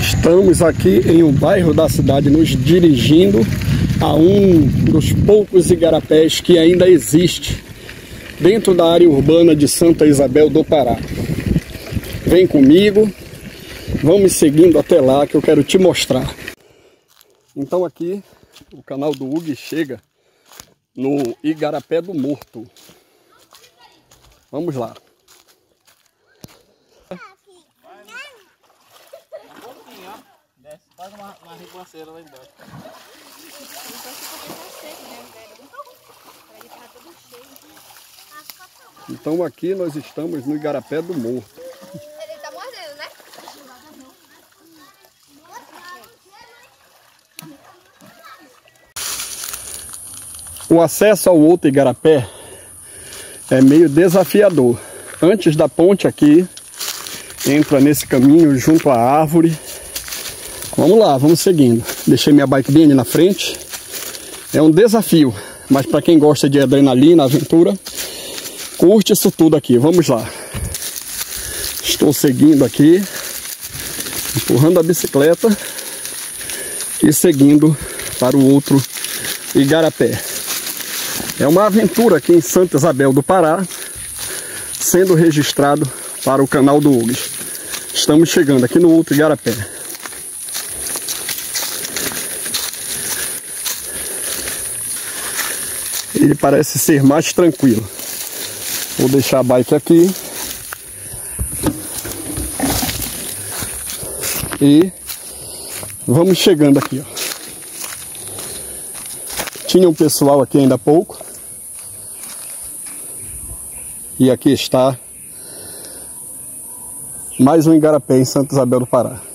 Estamos aqui em um bairro da cidade, nos dirigindo a um dos poucos igarapés que ainda existe dentro da área urbana de Santa Isabel do Pará. Vem comigo, vamos seguindo até lá que eu quero te mostrar. Então aqui o canal do Hugo chega no Igarapé do Morto. Vamos lá. Faz uma ribanceira lá embaixo. Então aqui nós estamos no Igarapé do Morto. Ele tá mordendo, né? O acesso ao outro Igarapé é meio desafiador. Antes da ponte aqui, entra nesse caminho junto à árvore. Vamos lá, vamos seguindo. Deixei minha bike bem ali na frente. É um desafio, mas para quem gosta de adrenalina, aventura, curte isso tudo aqui. Vamos lá. Estou seguindo aqui, empurrando a bicicleta e seguindo para o outro Igarapé. É uma aventura aqui em Santa Isabel do Pará, sendo registrado para o canal do Hugo. Estamos chegando aqui no outro Igarapé. Ele parece ser mais tranquilo. Vou deixar a bike aqui. E vamos chegando aqui, ó. Tinha um pessoal aqui ainda há pouco. E aqui está mais um Igarapé em Santa Isabel do Pará.